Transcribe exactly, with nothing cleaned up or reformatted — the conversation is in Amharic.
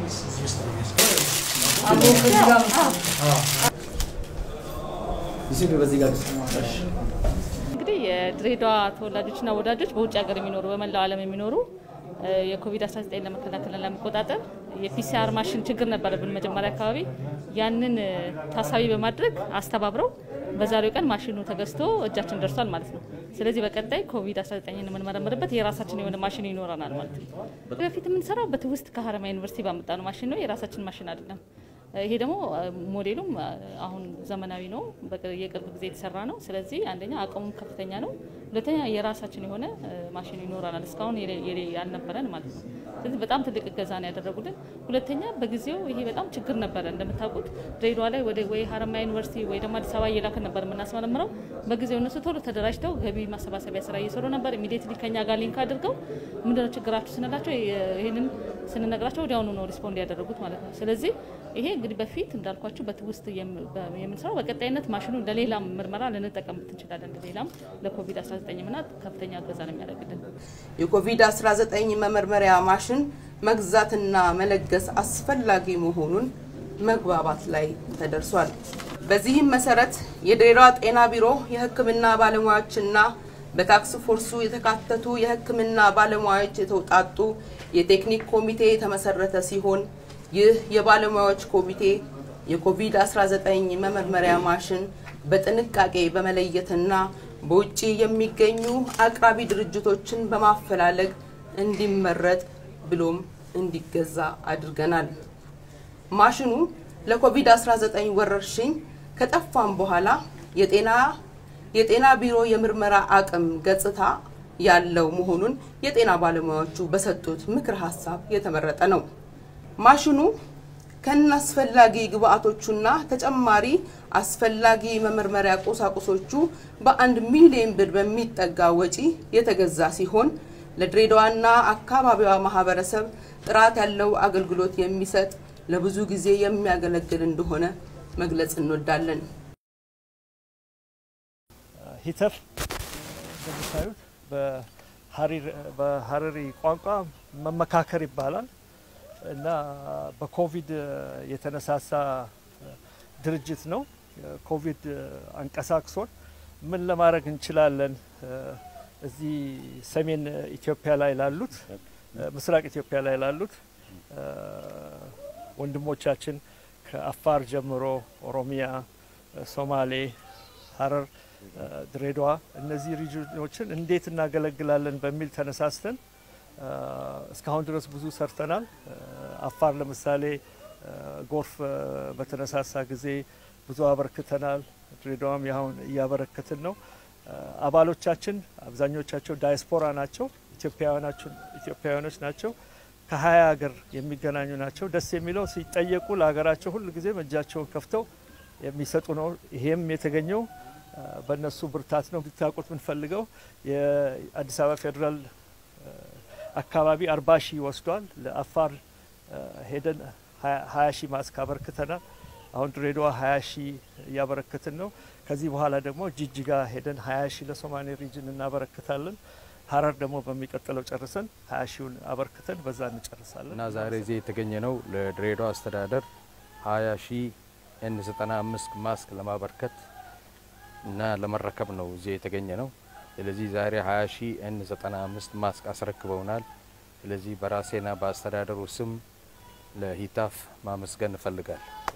ይሄ በዚህ ጋር እንግዲህ የድሬደዋ ተወላጆችና ወዳጆች በውጭ ሀገር የሚኖሩ በመላው ዓለም የሚኖሩ የኮቪድ አስራ ዘጠኝ ለመከላከልና ለመቆጣጠር የፒሲአር ማሽን ችግር ነበረብን መጀመሪያ አካባቢ ያንን ታሳቢ በማድረግ አስተባብረው በዛሬው ቀን ማሽኑ ተገዝቶ እጃችን ደርሷል ማለት ነው። ስለዚህ በቀጣይ ኮቪድ አስራ ዘጠኝ ን መንመረምርበት የራሳችን የሆነ ማሽን ይኖረናል ማለት ነው። በፊት ምን ሰራው በትውስት ከሐረማያ ዩኒቨርሲቲ ባመጣነው ማሽን ነው የራሳችን ማሽን አይደለም። ይሄ ደግሞ ሞዴሉም አሁን ዘመናዊ ነው በየቅርብ ጊዜ የተሰራ ነው። ስለዚህ አንደኛ አቅሙም ከፍተኛ ነው፣ ሁለተኛ የራሳችን የሆነ ማሽን ይኖራናል እስካሁን ያልነበረን ማለት ነው። ስለዚህ በጣም ትልቅ እገዛ ነው ያደረጉልን። ሁለተኛ በጊዜው ይሄ በጣም ችግር ነበር እንደምታውቁት ድሬዳዋ ላይ ወደ ወይ ሐረማያ ዩኒቨርሲቲ ወይ ደግሞ አዲስ አበባ እየላከን ነበር የምናስመረምረው። በጊዜው እነሱ ቶሎ ተደራጅተው ገቢ ማሰባሰቢያ ስራ እየሰሩ ነበር። ኢሚዲየትሊ ከኛ ጋር ሊንክ አድርገው ምንድነው ችግራችሁ ስንላቸው ይሄንን ስንነግራቸው ወዲያውኑ ነው ሪስፖንድ ያደረጉት ማለት ነው። ስለዚህ ይሄ እንግዲህ በፊት እንዳልኳችሁ በትውስት የምንሰራው በቀጣይነት ማሽኑ ለሌላ ምርመራ ልንጠቀምበት እንችላለን። ለሌላም ለኮቪድ አስራ ዘጠኝ ምና ከፍተኛ እገዛ ነው የሚያደርግልን። የኮቪድ አስራ ዘጠኝ መመርመሪያ ማሽን መግዛትና መለገስ አስፈላጊ መሆኑን መግባባት ላይ ተደርሷል። በዚህም መሰረት የድሬዳዋ ጤና ቢሮ የህክምና ባለሙያዎችና በታክስ ፎርሱ የተካተቱ የህክምና ባለሙያዎች የተውጣጡ የቴክኒክ ኮሚቴ ተመሰረተ ሲሆን ይህ የባለሙያዎች ኮሚቴ የኮቪድ አስራ ዘጠኝ መመርመሪያ ማሽን በጥንቃቄ በመለየትና በውጪ የሚገኙ አቅራቢ ድርጅቶችን በማፈላለግ እንዲመረጥ ብሎም እንዲገዛ አድርገናል። ማሽኑ ለኮቪድ አስራ ዘጠኝ ወረርሽኝ ከጠፋም በኋላ የጤና የጤና ቢሮ የምርመራ አቅም ገጽታ ያለው መሆኑን የጤና ባለሙያዎቹ በሰጡት ምክር ሐሳብ የተመረጠ ነው። ማሽኑ ከናስፈላጊ ግብአቶቹና ተጨማሪ አስፈላጊ መመርመሪያ ቁሳቁሶቹ በአንድ ሚሊዮን ብር በሚጠጋ ወጪ የተገዛ ሲሆን ለድሬዳዋና አካባቢዋ ማህበረሰብ ጥራት ያለው አገልግሎት የሚሰጥ ለብዙ ጊዜ የሚያገለግል እንደሆነ መግለጽ እንወዳለን። ሂተፍ እንደምታዩት በሐሪር በሐረሪ ቋንቋ መመካከር ይባላል እና በኮቪድ የተነሳሳ ድርጅት ነው። ኮቪድ አንቀሳቅሶን ምን ለማድረግ እንችላለን እዚህ ሰሜን ኢትዮጵያ ላይ ላሉት ምስራቅ ኢትዮጵያ ላይ ላሉት ወንድሞቻችን ከአፋር ጀምሮ ኦሮሚያ፣ ሶማሌ፣ ሐረር፣ ድሬዳዋ እነዚህ ሪጅኖችን እንዴት እናገለግላለን በሚል ተነሳስተን እስካሁን ድረስ ብዙ ሰርተናል። አፋር ለምሳሌ ጎርፍ በተነሳሳ ጊዜ ብዙ አበርክተናል። ድሬዳዋም ያሁን ያበረከትን ነው። አባሎቻችን አብዛኞቻቸው ዳያስፖራ ናቸው፣ ኢትዮጵያውያናቸው ኢትዮጵያውያኖች ናቸው። ከሀያ ሀገር የሚገናኙ ናቸው። ደስ የሚለው ሲጠየቁ ለሀገራቸው ሁሉ ጊዜ እጃቸውን ከፍተው የሚሰጡ ነው። ይሄም የተገኘው በእነሱ ብርታት ነው። ብታውቁት ምን ፈልገው የአዲስ አበባ ፌደራል አካባቢ አርባ ሺህ ወስዷል። ለአፋር ሄደን ሀያ ሺህ ማስክ አበርክተናል። አሁን ድሬዳዋ ሀያ ሺህ ያበረከትን ነው። ከዚህ በኋላ ደግሞ ጂጂጋ ሄደን ሀያ ሺህ ለሶማሌ ሪጅን እናበረክታለን። ሐረር ደግሞ በሚቀጥለው ጨርሰን ሀያ ሺውን አበርክተን በዛ እንጨርሳለን። እና ዛሬ እዚህ የተገኘ ነው ለድሬዳዋ አስተዳደር ሀያ ሺህ ኤን ዘጠና አምስት ማስክ ለማበርከት እና ለመረከብ ነው እዚህ የተገኘ ነው። ስለዚህ ዛሬ ሀያ ሺህ ኤን ዘጠና አምስት ማስክ አስረክበውናል። ስለዚህ በራሴና በአስተዳደሩ ስም ለሂታፍ ማመስገን እፈልጋለሁ።